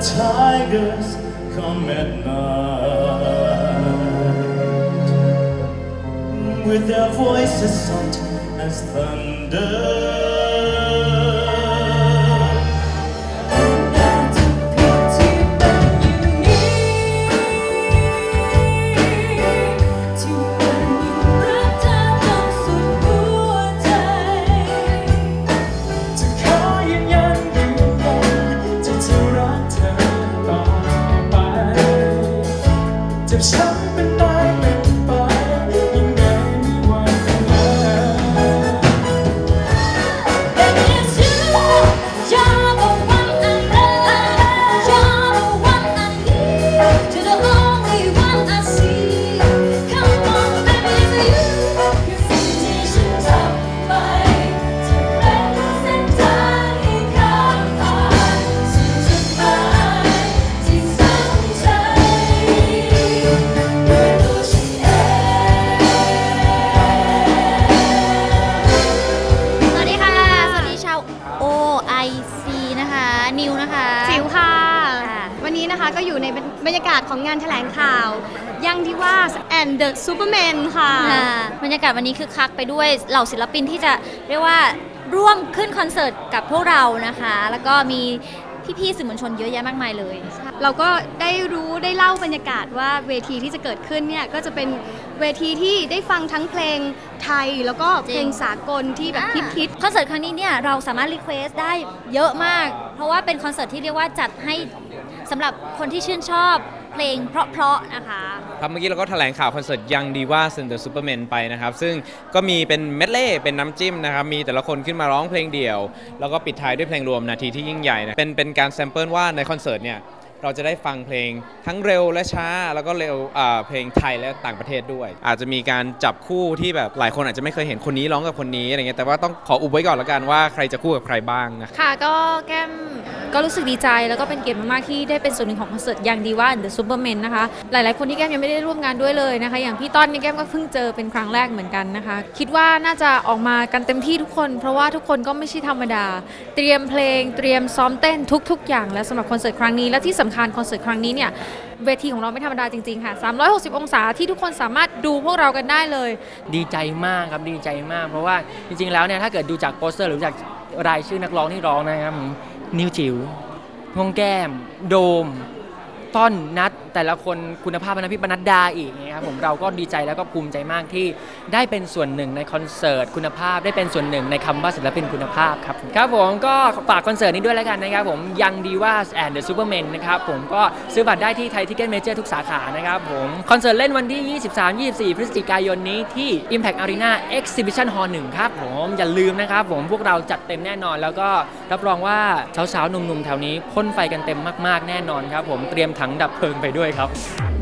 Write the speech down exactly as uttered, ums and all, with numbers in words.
tigers come at night with their voices soft as thunder.ฉันเป็นได้เป็นไปยังไงไม่หวั่นไหว And it's you, you're the one I love, you're the one I need, you're the only one I see. Come on, baby, it's you. Your sensations of mine, to represent time come on, to mine, to sometime. นิวนะคะจิ๋วค่ะวันนี้นะคะก็อยู่ในบรรยากาศของงานแถลงข่าวยังดีว่า and the Superman ค่ะบรรยากาศวันนี้คือคักไปด้วยเหล่าศิลปินที่จะเรียกว่าร่วมขึ้นคอนเสิร์ตกับพวกเรานะคะแล้วก็มีพี่ๆสื่อมวลชนเยอะแยะมากมายเลยเราก็ได้รู้ได้เล่าบรรยากาศว่าเวทีที่จะเกิดขึ้นเนี่ยก็จะเป็นเวทีที่ได้ฟังทั้งเพลงไทยแล้วก็เพลงสากลที่แบบฮิตๆคอนเสิร์ตครั้งนี้เนี่ยเราสามารถรีเควสได้เยอะมากเพราะว่าเป็นคอนเสิร์ตที่เรียกว่าจัดให้สำหรับคนที่ชื่นชอบเพลงเพราะๆนะคะครับเมื่อกี้เราก็แถลงข่าวคอนเสิร์ตยังดีว่าเซนเตอร์ซูเปอร์แมนไปนะครับซึ่งก็มีเป็นเมดเล่เป็นน้ำจิ้มนะครับมีแต่ละคนขึ้นมาร้องเพลงเดี่ยวแล้วก็ปิดท้ายด้วยเพลงรวมนาทีที่ยิ่งใหญ่นะเป็นเป็นการแซมเปิลว่าในคอนเสิร์ตเนี่ยเราจะได้ฟังเพลงทั้งเร็วและช้าแล้วก็เร็วเพลงไทยและต่างประเทศด้วยอาจจะมีการจับคู่ที่แบบหลายคนอาจจะไม่เคยเห็นคนนี้ร้องกับคนนี้อะไรเงี้ยแต่ว่าต้องขออุบไว้ก่อนแล้วกันว่าใครจะคู่กับใครบ้างนะค่ะก็แก้มก็รู้สึกดีใจแล้วก็เป็นเกียรติมากๆที่ได้เป็นส่วนหนึ่งของคอนเสิร์ตยังดีว่า The Superman นะคะหลายๆคนที่แก้มยังไม่ได้ร่วมงานด้วยเลยนะคะอย่างพี่ต้นนี่แก้มก็เพิ่งเจอเป็นครั้งแรกเหมือนกันนะคะคิดว่าน่าจะออกมากันเต็มที่ทุกคนเพราะว่าทุกคนก็ไม่ใช่ธรรมดาเตรียมเพลงเตรียมซ้อมเต้นทุกๆอย่างแล้วสำหรับคอนเสิร์ตครั้งนี้และที่สำคัญคอนเสิร์ตครั้งนี้เนี่ยเวทีของเราไม่ธรรมดาจริงๆค่ะสามร้อยหกสิบองศาที่ทุกคนสามารถดูพวกเรากันได้เลยดีใจมากครับดีใจมากเพราะว่าจริงๆแล้วเนี่ยถ้าเกิดดูจากโปสเตอร์หรือจากรายชื่อนักร้องที่ร้องนะครับนิวจิ๋วพวงแก้มโดมต้นนัดแต่ละคนคุณภาพนะพี่ปนัดดาอีกนะครับผมเราก็ดีใจแล้วก็ภูมิใจมากที่ได้เป็นส่วนหนึ่งในคอนเสิร์ตคุณภาพได้เป็นส่วนหนึ่งในคำว่าศิลปินคุณภาพครับครับผมก็ฝากคอนเสิร์ตนี้ด้วยแล้วกันนะครับผมยังดีว่า and the Superman นะครับผมก็ซื้อบัตรได้ที่ไทยทิกเก็ตเมเจอร์ทุกสาขานะครับผมคอนเสิร์ตเล่นวันที่ ยี่สิบสาม ยี่สิบสี่ พฤศจิกายนนี้ที่ Impact Arena Exhibition Hall หนึ่งครับผมอย่าลืมนะครับผมพวกเราจัดเต็มแน่นอนแล้วก็รับรองว่าสาวๆหนุ่มๆแถวนี้พ่นไฟกันเต็มมากๆแน่นอนครับผมเตรียมถังดับเพลิงไปด้วยครับ